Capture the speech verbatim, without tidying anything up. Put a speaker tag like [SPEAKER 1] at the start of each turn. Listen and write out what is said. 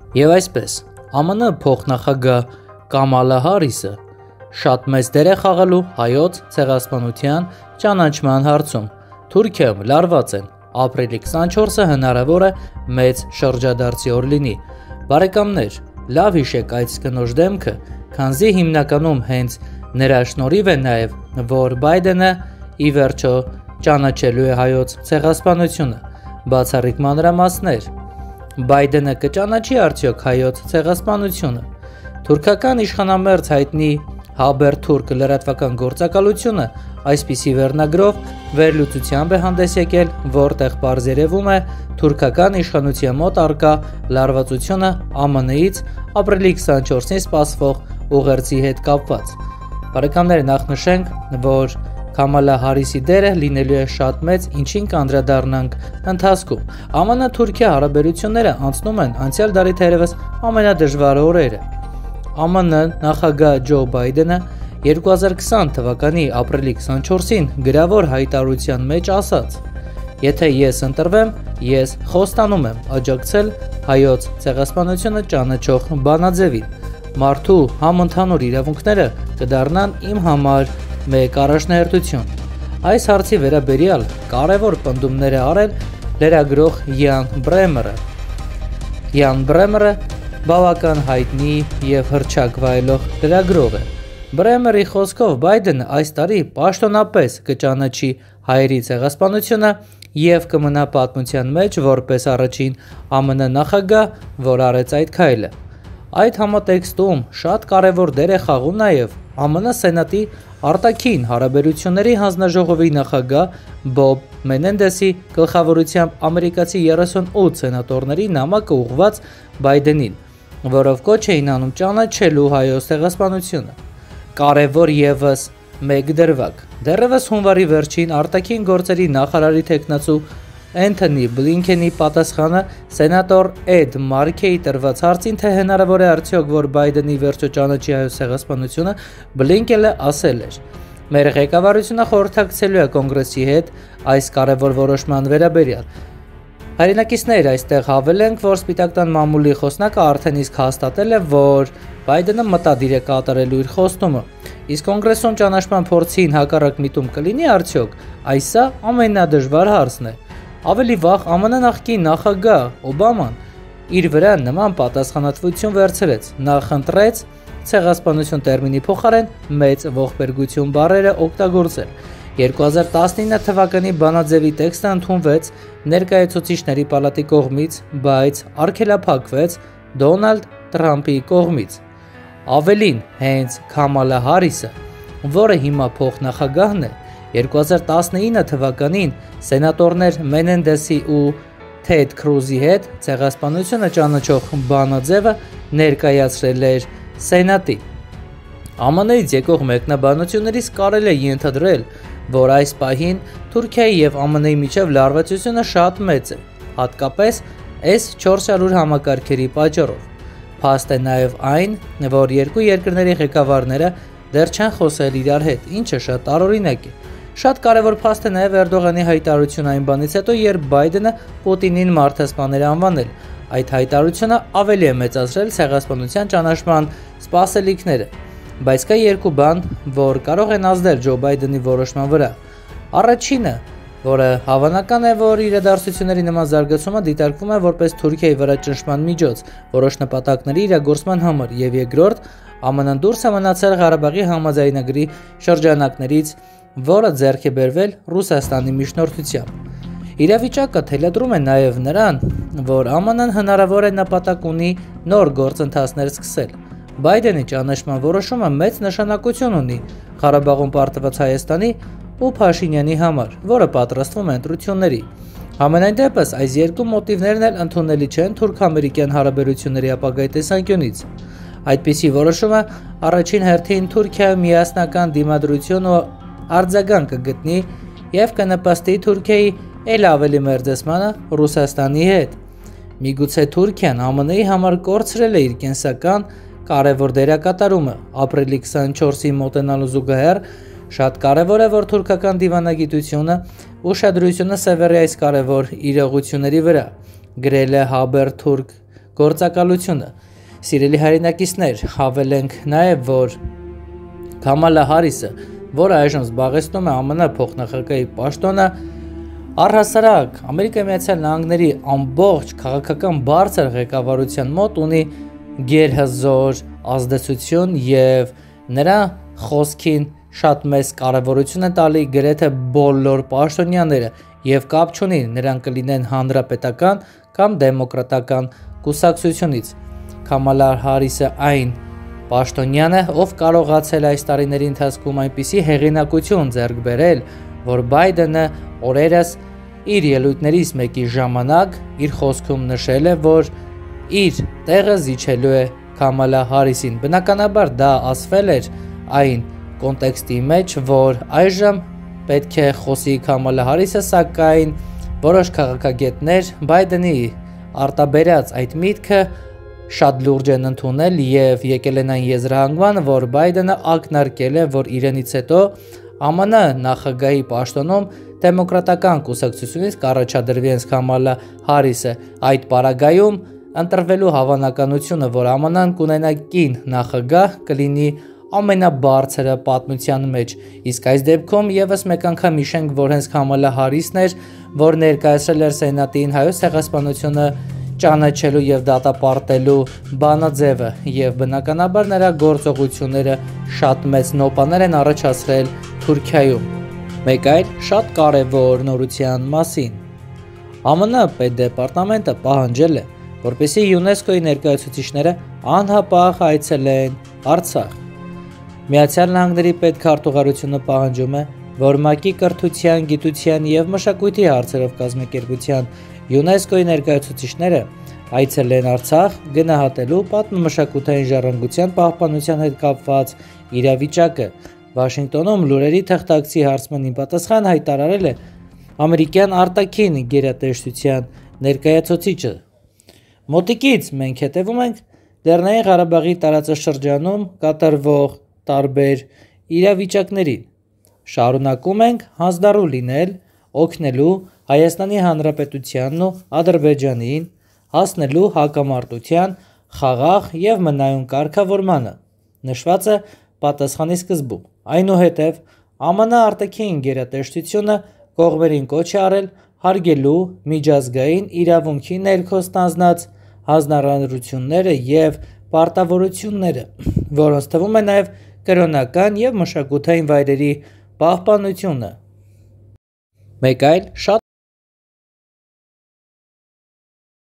[SPEAKER 1] Եվ այսպես, ԱՄՆ փոխնախագահ Կամալա Հարիսը շատ մեծ դեր է խաղալու հայոց ցեղասպանության ճանաչման հարցում։ Թուրքիայում լարված են ապրիլի քսանչորսը հնարավոր է մեծ շրջադարձի օր լինի։ Բարեկամներ, լավ հիշեք այդ կնոջ դեմքը, քանզի հիմնականում հենց նրա շնորհիվ է նաև, որ Բայդենը ի վերջո ճանաչելու է հայոց ցեղասպանությունը։ Բացառիկ մանրամասներ։ Բայդենը կճանաչի արդյոք հայոց ցեղասպանությունը։ Թուրքական իշխանամերձ հայտնի Հաբեր թուրք լրատվական գործակալությունը այսպիսի վերնագրով վերլուծությամբ է հանդես եկել, որտեղ պարզ երևում է թուրքական իշխանության մոտ առկա լարվածությունը ԱՄՆ-ից ապրիլի քսանչորսին սպասվող ուղերձի հետ կապված։ Բարեկամներ, նախ նշենք, որ Կամալա Հարիսի դերը լինելու է շատ մեծ, ինչին կանդրադառնանք ընթացքում։ ԱՄՆ-Թուրքիա հարաբերությունները անցնում են անցյալ դարի թերևս ամենադժվար օրերը։ ԱՄՆ նախագահ Ջո Բայդենը երկու հազար քսան թվականի ապրիլի քսանչորսին գրավոր հայտարարության մեջ ասաց. «Եթե ես ընտրվեմ, ես խոստանում եմ աջակցել հայոց ցեղասպանությունը ճանաչող բանաձևին։ Մարդու համընդհանուր իրավունքները կդառնան իմ համար մեկ առաջնահերթություն»։ Այս հարցի վերաբերյալ կարևոր պնդումներ է արել լրագրող Յան Բրեմերը։ Յան Բրեմերը բավական հայտնի և հռչակ վայելող լրագրող է։ Բրեմերի խոսքով Բայդենը այս տարի պաշտոնապես կճանաչի հայերի ցեղասպանությունը և կմնա պատմության մեջ որպես առաջին ԱՄՆ նախագահ, որ արեց այդ քայլը։ Այդ համատեքստում շատ կարևոր դեր է խաղում նաև ԱՄՆ Սենատի արտաքին հարաբերությունների հանձնաժողովի նախագահ Բոբ Մենենդեսի գլխավորությամբ ամերիկացի երեսունութ սենատորների նամակը ուղղված Բայդենին, որով կոչ էին անում ճանաչելու հայոց ցեղասպանությունը։ Կարևոր ևս մեկ դրվագ։ Դեռևս հունվարի վերջին արտաքին գործերի նախարարի թեկնածու Էնթոնի Բլինքենի պատասխանը սենատոր Էդ Մարքեի տրված հարցին, թե հնարավոր է արդյոք, որ Բայդենի վերջո ճանաչի հայոց ցեղասպանությունը, Բլինքենը ասել էր. «Մեր ղեկավարությունը խորհրդակցելու է կոնգրեսի հետ այս կարևոր որոշման վերաբերյալ»։ Հայրենակիցներ, այստեղ հավելենք, որ Սպիտակ տան մամուլի խոսնակը արդեն իսկ հաստատել է, որ Բայդենը մտադիր է կատարելու իր խոստումը։ Իսկ կոնգրեսում ճանաչման փորձին հակառակ միտում կլինի արդյոք, այս սա ամենադժվար հարցն է։ Ավելի վաղ ԱՄՆ նախկին նախագահ Օբաման իր վրա նման պատասխանատվություն վերցրեց։ Նա խնդրեց ցեղասպանություն տերմինի փոխարեն մեծ ողբերգություն բառերը օգտագործել։ երկու հազար տասնինը թվականի բանաձևի տեքստը ընդունվեց ներկայացուցիչների պալատի կողմից, բայց արգելափակվեց Դոնալդ Տրամփի կողմից։ Ավելին, հենց Կամալա Հարիսը, որը հիմա փոխնախագահն է, երկու հազար տասնինը թվականին սենատորներ Մենենդեսի ու Թեդ Քրուզի հետ ցեղասպանությունը ճանաչող բանաձևը ներկայացրել էր Սենատի։ ԱՄՆ-ից եկող մեկնաբանություններից կարելի է ենթադրել, որ այս պահին Թուրքիայի և ԱՄՆ-ի միջև լարվածությունը շատ մեծ է, հատկապես էս չորս հարյուր համակարգերի պատճառով։ Փաստ է նաև այն, որ երկու երկրների ղեկավարները դեռ չեն խոսել իրար հետ, ինչը շատ տարօրինակ է։ Շատ կարևոր փաստ է նաև Էրդողանի հայտարարությունը այն բանից հետո, երբ Բայդենը Պուտինին մարդասպաներ է անվանել։ Այդ հայտարարությունը ավելի է մեծացրել ցեղասպանության ճանաչման սպասելիքները։ Բայց կա երկու բան, որ կարող են ազդել Ջո Բայդենի որոշման վրա։ Առաջինը, որը հավանական է, որ իրադարձությունների նման զարգացումը դիտարկվում է որպես Թուրքիայի վրա ճնշման միջոց որոշ նպատակների իրագործման համար, և երկրորդ, ԱՄՆ-ն դուրս է մնացել Ղարաբաղի համաձայնագրի շրջանակներից, որը ձեռք է բերվել Ռուսաստանի միջնորդությամբ։ Իրավիճակը թելադրում է նաև նրան, որ ԱՄՆ-ն հնարավոր է նպատակ ունի նոր գործընթացներ սկսել։ Բայդենի ճանաչման որոշումը մեծ նշանակություն ունի Ղարաբաղում պարտված Հայաստանի ու Փաշինյանի համար, որը պատրաստվում է ընտրությունների։ Համենայն դեպս, այս երկու մոտիվներն էլ ընդունելի չեն թուրք-ամերիկյան հարաբերությունների ապագայի տեսանկյունից։ Այդպիսի որոշումը առաջին հերթին Թուրքիայում միասնական դիմադրություն ու արձագանք կգտնի և կնպաստի Թուրքիայի էլ ավելի մերձեցմանը Ռուսաստանի հետ։ Միգուցե Թուրքիան ԱՄՆ-ի համար կորցրել է իր կենսական կարևոր դերակատարումը ապրիլի քսանչորսին մոտենալու զուգահեռ, շատ կարևոր է, որ թուրքական դիվանագիտությունը ուշադրությունը սևեռի այս կարևոր իրողությունների վրա, գրել է Հաբեր թուրք գործակալությունը։ Սիրելի հայրենակիցներ, հավելենք նաև, որ Կամալա Հարիսը, որը այժմ զբաղեցնում է ԱՄՆ փոխնախագահի պաշտոնը, առհասարակ Ամերիկայի Միացյալ Նահանգների ամբողջ քաղաքական բարձր ղեկավարության մոտ ունի գերհզոր ազդեցություն եւ նրա խոսքին շատ մեծ կարևորություն է տալի գրեթե բոլոր պաշտոնյաները եւ կապ չունի նրանք կլինեն հանրապետական կամ դեմոկրատական կուսակցությունից։ Կամալա Հարիսը այն պաշտոնյան է, ով կարողացել այս տարիների ընթացքում այնպիսի հեղինակություն ձեռք բերել, որ Բայդենը օրերս իր ելույթներից մեկի ժամանակ իր խոսքում նշել է, որ իր տեղը զիջելու է Կամալա Հարիսին։ Բնականաբար դա ասվել էր այն կոնտեքստի մեջ, որ այժմ պետք է խոսի Կամալա Հարիսը, սակայն որոշ քաղաքագետներ Բայդենի արտաբերած այդ միտքը շատ լուրջ են ընդունել եւ եկել են այն եզրահանգման, որ Բայդենը ակնարկել է, որ իրենից հետո ԱՄՆ նախագահի պաշտոնում դեմոկրատական կուսակցությունից կառաջադրվի հենց Կամալա Հարիսը։ Այդ պարագայում ընտրվելու հավանականությունը, որ ԱՄՆ-ն կունենա կին նախագահ, կլինի ամենաբարձրը պատմության մեջ։ Իսկ այս դեպքում եւս մեկ անգամ հիշենք, որ հենց Կամալա Հարիսն էր, որ ներկայացրել էր Սենատին հայոց ցեղասպանությունը ճանաչելու եւ դատապարտելու բանաձևը, եւ բնականաբար նրա գործողությունները շատ մեծ նոպաներ են առաջացրել Թուրքիայում։ Մեկ այլ շատ կարևոր նորության մասին։ ԱՄՆ պետդեպարտամենտը պահանջել է, որպեսզի ՅՈՒՆԵՍԿՕ-ի ներկայացուցիչները անհապաղ այցելեն Արցախ։ Միացյալ Նահանգների պետքարտուղարությունը պահանջում է, որ ՄԱԿ-ի կրթության, գիտության եւ մշակույթի հարցերով կազմակերպության ՅՈՒՆԵՍԿՕ-ի ներկայացուցիչները այցելեն Արցախ գնահատելու պատմամշակութային ժառանգության պահպանության հետ կապված իրավիճակը։ Վաշինգտոնում լուրերի թղթակցի հարցմանին պատասխան հայտարարել է ամերիկյան արտաքին գերատեսչության ներկայացուցիչը։ Մոտիկից մենք հետևում ենք Լեռնային Ղարաբաղի տարածաշրջանում կատարվող տարբեր իրավիճակներին։ Շարունակում ենք հանձնառու լինել օգնելու Հայաստանի Հանրապետությանն ու Ադրբեջանին հասնելու հակամարտության խաղաղ եւ մնայուն կարգավորմանը, նշված է պատասխանի սկզբում։ Այնուհետև ԱՄՆ արտաքին գերատեսչությունը կողմերին կոչ է արել հարգելու միջազգային իրավունքի ներքո ստանձնած հանձնարարությունները եւ պարտավորությունները, որոնց թվում է նաեւ կրոնական եւ մշակութային վայրերի պահպանությունը։ Մեկ այլ շատ